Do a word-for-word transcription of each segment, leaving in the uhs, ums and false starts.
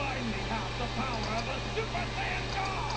finally have the power of a Super Saiyan God!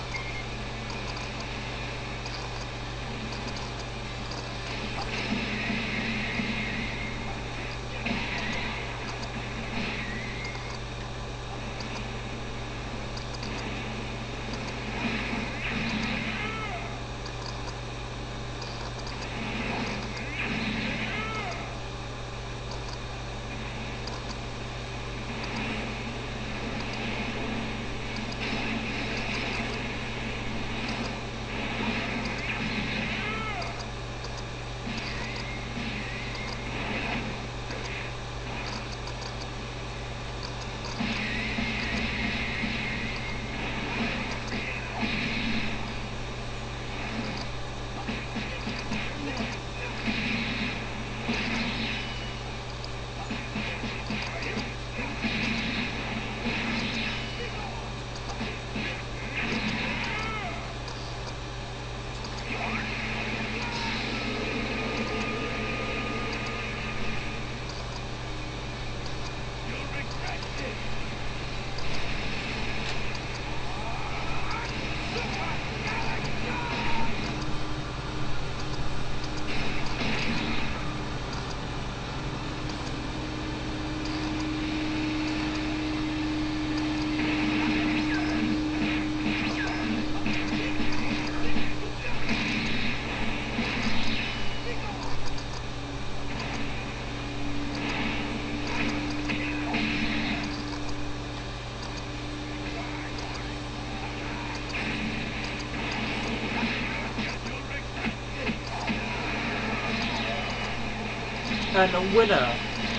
And the winner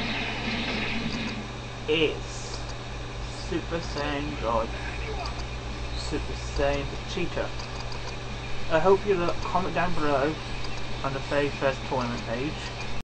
is Super Saiyan God, Super Saiyan Cheetah. I hope you comment down below on the very first tournament page